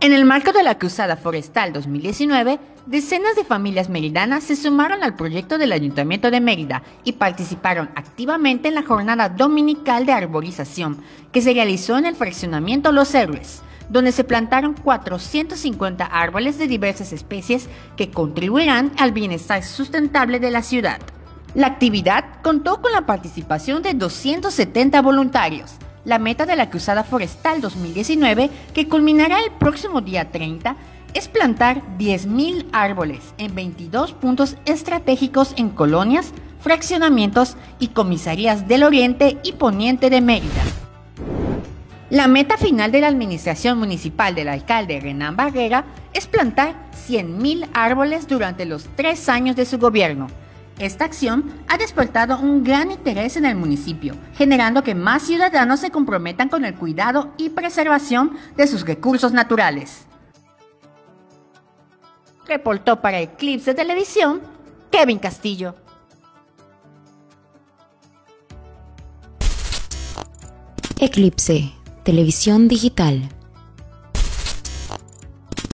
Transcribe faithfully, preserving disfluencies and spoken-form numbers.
En el marco de la Cruzada Forestal dos mil diecinueve, decenas de familias meridanas se sumaron al proyecto del Ayuntamiento de Mérida y participaron activamente en la jornada dominical de arborización que se realizó en el fraccionamiento Los Héroes, donde se plantaron cuatrocientos cincuenta árboles de diversas especies que contribuirán al bienestar sustentable de la ciudad. La actividad contó con la participación de doscientos setenta voluntarios. La meta de la Cruzada Forestal dos mil diecinueve, que culminará el próximo día treinta, es plantar diez mil árboles en veintidós puntos estratégicos en colonias, fraccionamientos y comisarías del Oriente y Poniente de Mérida. La meta final de la administración municipal del alcalde Renán Barrera es plantar cien mil árboles durante los tres años de su gobierno. Esta acción ha despertado un gran interés en el municipio, generando que más ciudadanos se comprometan con el cuidado y preservación de sus recursos naturales. Reportó para Eclipse Televisión, Kevin Castillo. Eclipse Televisión Digital.